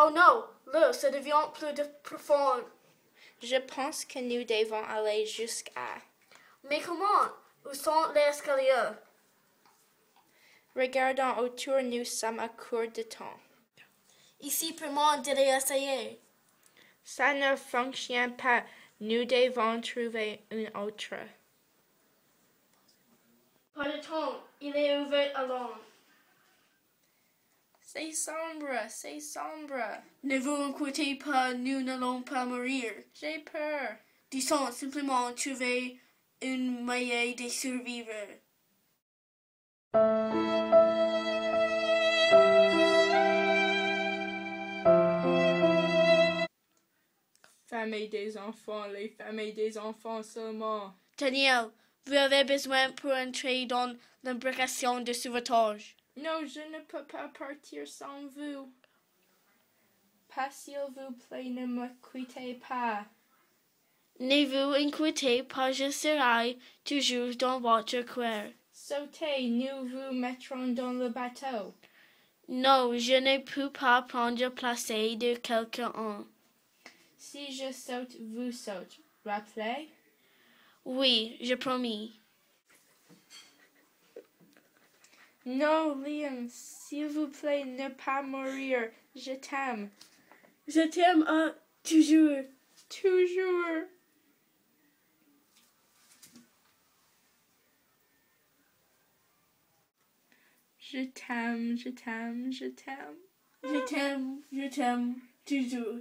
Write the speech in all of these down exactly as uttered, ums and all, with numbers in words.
Oh non, là, ça devient plus de profond. Je pense que nous devons aller jusqu'à... Mais comment? Où sont les escaliers? Regardons autour, nous sommes à court de temps. Ici pour moi de l'essayer. Ça ne fonctionne pas. Nous devons trouver une autre. Pas de temps, il est ouvert alors. C'est sombre, c'est sombre. Ne vous inquiétez pas, nous n'allons pas mourir. J'ai peur. Disons simplement trouver une moyen de survivre. Famille des enfants, les familles des enfants seulement. Daniel, vous avez besoin pour entrer dans l'embarcation de sauvetage. Non, je ne peux pas partir sans vous. Pas s'il vous plaît, ne me quittez pas. Ne vous inquiétez pas, je serai toujours dans votre cœur. Sautez, nous vous mettrons dans le bateau. Non, je ne peux pas prendre place de quelqu'un. Si je saute, vous sautez. Rappelez? Oui, je promis. Non, Liam, s'il vous plaît, ne pas mourir. Je t'aime. Je t'aime à toujours. Toujours. Je t'aime, je t'aime, je t'aime. Je t'aime, je t'aime, toujours.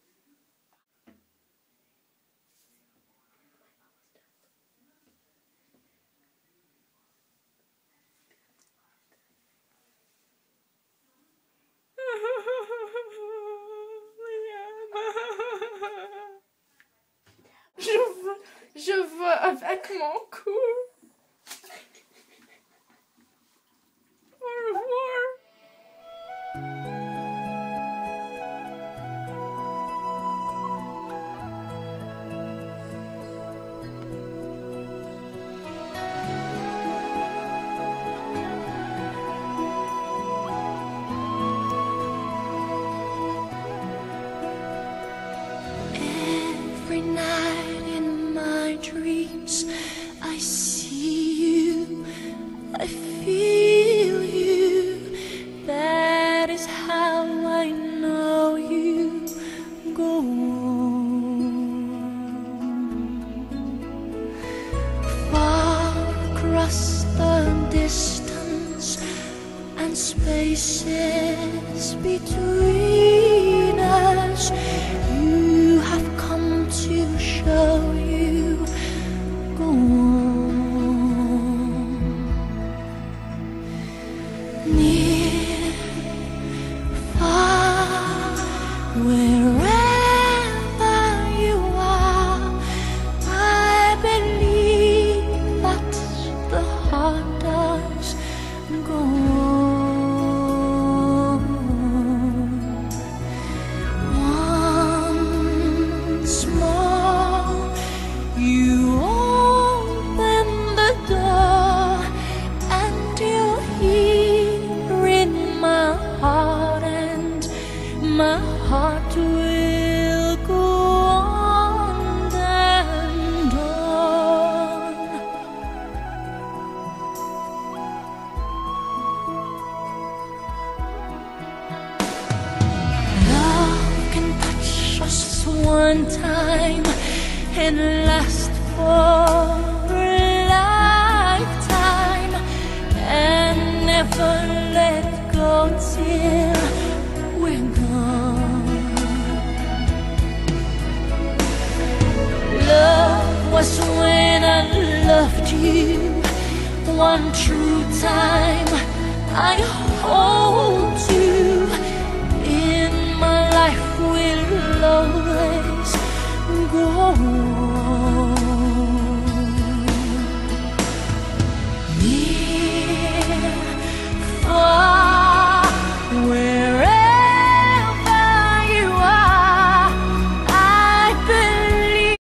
Je veux, je veux avec mon cou. Au revoir. Every night in my dreams, I see you, I feel you. That is how I know you go on. Far across the distance and spaces between us, you have come to show you go on. Near, far, wherever you are, I believe that the heart does go on. Once more, you open the door, and you hear in my heart, and my heart will go on and on. Love can touch us one time and last for a lifetime, and never let go till we're gone. Love was when I loved you one true time. I hold you in my life, will always go on.